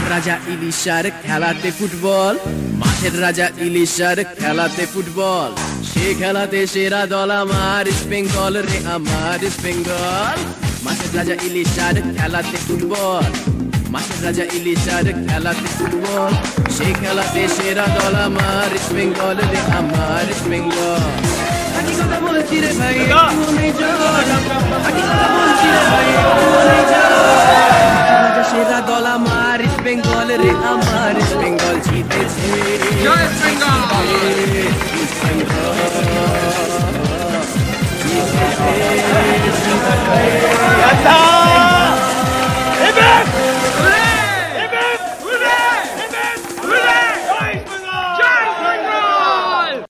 রাজা ইলিশার খেলাতে ফুটবল, মাঠের রাজা ইলিশার খেলাতে ফুটবল। সে খেলাতে সেরা দল আমার ইস্ট বেঙ্গল রে, আমার ইস্ট বেঙ্গল। মাঠের রাজা ইলিশার খেলাতে ফুটবল, মাঠের রাজা ইলিশার খেলাতে ফুটবল। সে খেলাতে সেরা দল আমার ইস্ট বেঙ্গল রে, আমার ইস্ট বেঙ্গল। কথা বলছি রে ভাই,